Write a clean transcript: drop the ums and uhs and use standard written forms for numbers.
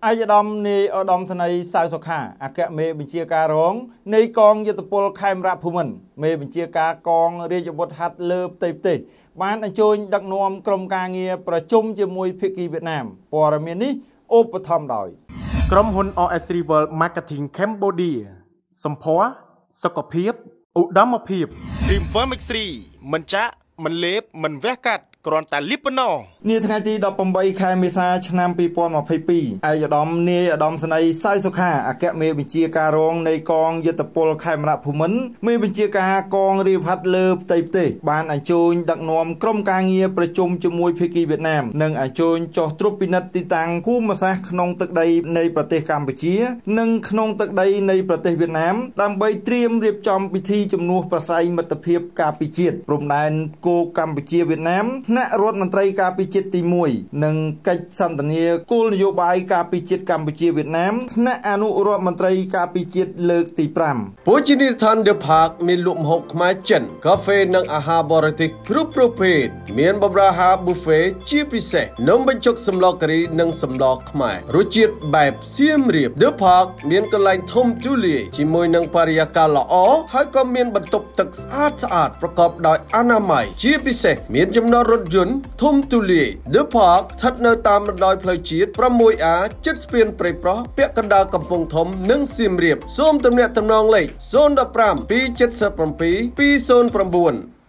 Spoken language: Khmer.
អាយដាមនៃឧត្តមសេនីយ៍សៅសុខាអគ្គមេបញ្ជាការរងនៃកងយុទ្ធពលខេមរៈភូមិន្ទមេបញ្ជាការកងរាជអាវុធហត្ថលើផ្ទៃប្រទេសបានអញ្ជើញដឹកនាំក្រុមការងារប្រជុំជាមួយភាគីវៀតណាមព័ត៌មាននេះឧបត្ថម្ភដោយក្រុមហ៊ុន OS Rival Marketing Cambodia សម្ផស្សសុខភាពឧត្តមភាព Dream Firmix 3មិនចាក់មិនលេបមិនវះកាត់គ្រាន់តែលីបប៉ុណ្ណោះនាថ្ងៃទី18ខែមេសាឆ្នាំ2022អាយដាមនាយឧត្តមសេនីយ៍សៅសុខាអគ្គមេបញ្ជាការរងនៃកងយុទ្ធពលខេមរៈភូមិន្ទមេបញ្ជាការកងរាជហត្ថលើផ្ទៃប្រទេសបានអញ្ជើញដឹកនាំក្រុមការងារប្រជុំជាមួយភាគីវៀតណាមនិងអញ្ជើញចុះត្រួតពិនិត្យទីតាំងភូមិសាស្ត្រក្នុងទឹកដីនៃប្រទេសកម្ពុជានិងក្នុងទឹកដីនៃប្រទេសវៀតណាមដើម្បីត្រៀមរៀបចំពិធីជំនួសប្រស្រ័យមិត្តភាពការពិជាតិព្រំដែនគោកម្ពុជាវៀតណាមថ្នាក់រដ្ឋមន្ត្រីការពិជាតិទី1និងកិច្ចសន្ទនាគោលនយោបាយការពិជាតិកម្ពុជាវៀតណាមថ្នាក់អនុរដ្ឋមន្ត្រីការពិជាតិលើកទី5 ភោជនីយដ្ឋាន The Park មានលក់ម្ហូបខ្មែរចិនកាហ្វេនិងអាហារបរទេសគ្រប់ប្រភេទមានបម្រើអាហារ buffet ជាពិសេសនំបញ្ចុកសម្លការីនិងសម្លខ្មែររសជាតិបែបសៀមរាប The Park មានកន្លែងធំទូលាយជាមួយនឹងបរិយាកាសល្អហើយក៏មានបន្ទប់ទឹកស្អាតប្រកបដោយអនាម័យជាពិសេសមានចំណតរថយន្តធំទូលាយ The Park ស្ថិតនៅតាមបណ្ដោយផ្លូវជាតិ 6A ជិតស្ពានព្រៃប្រោះពាក់កណ្ដាលកំពង់ធំនិងសៀមរាបសូមទំនាក់ទំនងលេខ015 277 209